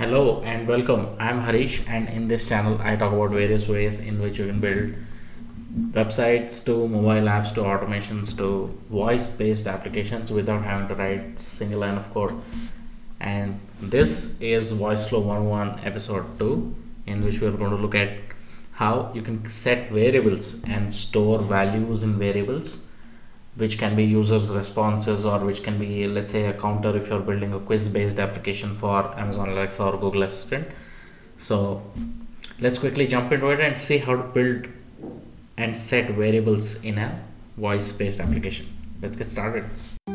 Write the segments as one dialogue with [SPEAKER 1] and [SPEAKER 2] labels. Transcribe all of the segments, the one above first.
[SPEAKER 1] Hello and welcome. I'm Harish, and in this channel I talk about various ways in which you can build websites to mobile apps to automations to voice based applications without having to write single line of code. And this is Voiceflow 101 episode 2, in which we are going to look at how you can set variables and store values in variables, which can be users responses, or which can be, let's say, a counter if you're building a quiz based application for Amazon Alexa or Google Assistant. So let's quickly jump into it and see how to build and set variables in a voice based application. Let's get started.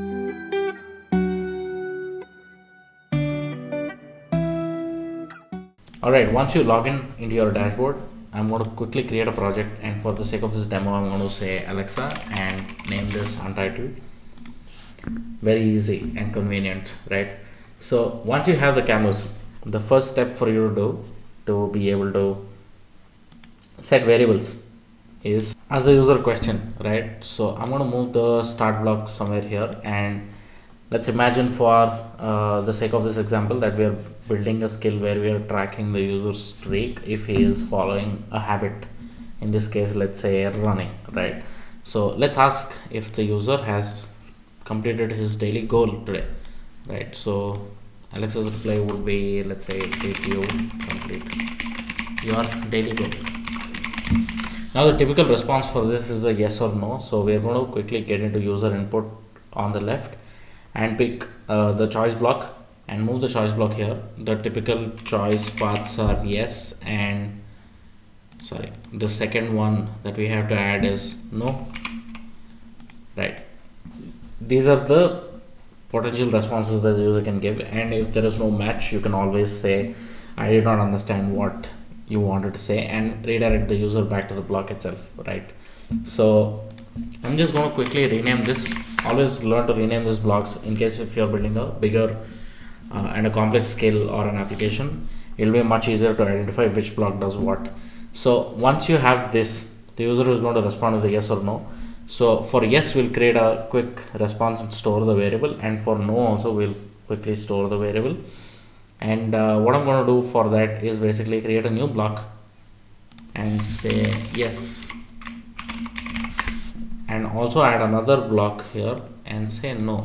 [SPEAKER 1] Alright, once you log in into your dashboard, I'm going to quickly create a project, and for the sake of this demo I'm going to say Alexa and name this untitled. Very easy and convenient, right? So once you have the canvas, the first step for you to do to be able to set variables is ask the user a question, right? So I'm going to move the start block somewhere here, and let's imagine for the sake of this example that we are building a skill where we are tracking the user's streak if he is following a habit. In this case, let's say running, right? So let's ask if the user has completed his daily goal today, right? So Alexa's reply would be, let's say, did you complete your daily goal? Now the typical response for this is a yes or no. So we're going to quickly get into user input on the left and pick the choice block and move the choice block here. The typical choice paths are yes, and the second one that we have to add is no, right? These are the potential responses that the user can give, and if there is no match, you can always say I did not understand what you wanted to say and redirect the user back to the block itself, right? So I'm just going to quickly rename this. Always learn to rename these blocks in case if you're building a bigger and a complex skill or an application. It'll be much easier to identify which block does what. So once you have this, the user is going to respond with a yes or no. So for yes, we'll create a quick response and store the variable, and for no also we'll quickly store the variable. And what I'm going to do for that is basically create a new block and say yes, and also add another block here and say no.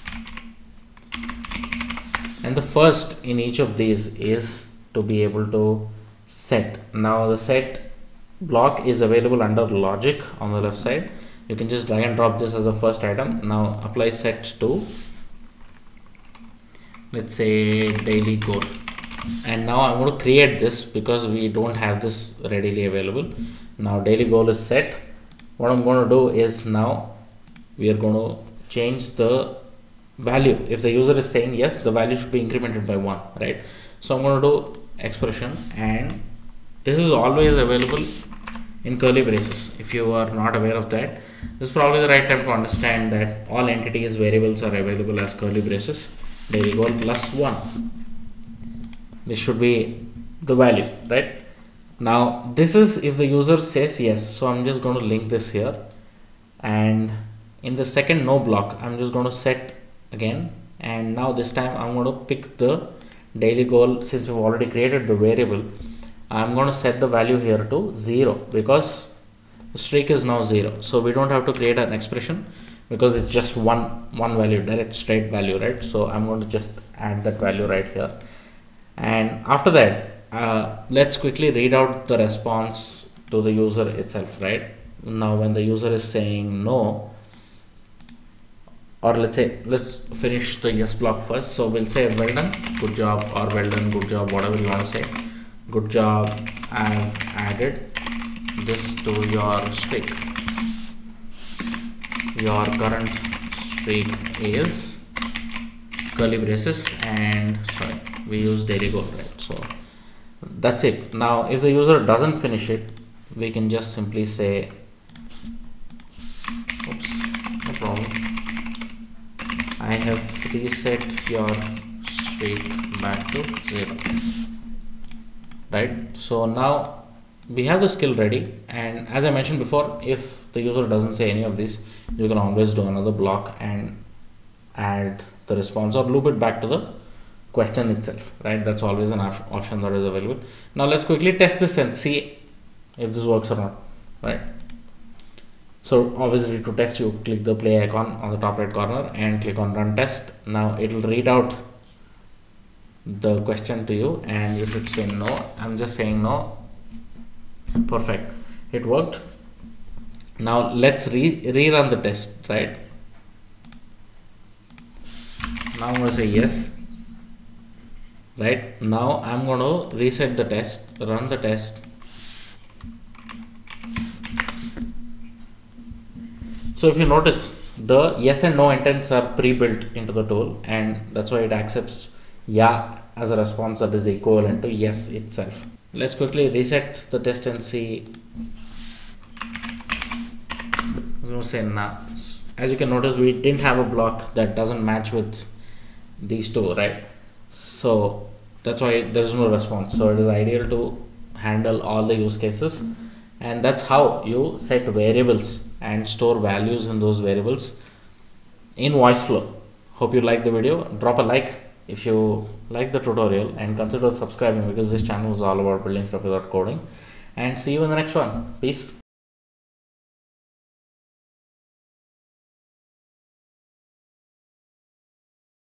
[SPEAKER 1] And the first in each of these is to be able to set. Now the set block is available under logic on the left side. You can just drag and drop this as the first item. Now apply set to, let's say, daily goal. And now I'm going to create this because we don't have this readily available. Now daily goal is set. What I'm going to do is now we are going to change the value. If the user is saying yes, the value should be incremented by 1, right? So I'm going to do expression, and this is always available in curly braces. If you are not aware of that, this is probably the right time to understand that all entities variables are available as curly braces. Daily goal plus 1. This should be the value, right? Now this is if the user says yes. So I'm just going to link this here, and in the second no block I'm just going to set again, and now this time I'm going to pick the daily goal. Since we've already created the variable, I'm going to set the value here to 0 because the streak is now 0. So we don't have to create an expression because it's just one value, direct straight value, right? So I'm going to just add that value right here, and after that let's quickly read out the response to the user itself, right? Now when the user is saying no, or let's finish the yes block first. So we'll say well done, good job, or well done, good job, whatever you want to say. Good job, I've added this to your streak. Your current streak is curly braces, and we use daily goal, right? So that's it. Now if the user doesn't finish it, we can just simply say oops, no problem, I have reset your streak back to 0, right? So now we have the skill ready, and as I mentioned before, if the user doesn't say any of these, you can always do another block and add the response or loop it back to the question itself, right? That's always an option that is available. Now let's quickly test this and see if this works or not, right? So obviously to test, you click the play icon on the top right corner and click on run test. Now it will read out the question to you and you should say no. I'm just saying no. Perfect, it worked. Now let's rerun the test, right? Now I'm going to say yes. Right, now I'm going to reset the test, run the test. So if you notice, the yes and no intents are pre-built into the tool, and that's why it accepts yeah as a response that is equivalent to yes itself. Let's quickly reset the test and see. I'm going to say nah. As you can notice, we didn't have a block that doesn't match with these two, right? So that's why there is no response. So it is ideal to handle all the use cases, and that's how you set variables and store values in those variables in Voiceflow. Hope you liked the video. Drop a like if you like the tutorial and consider subscribing, because this channel is all about building stuff without coding. And see you in the next one. Peace.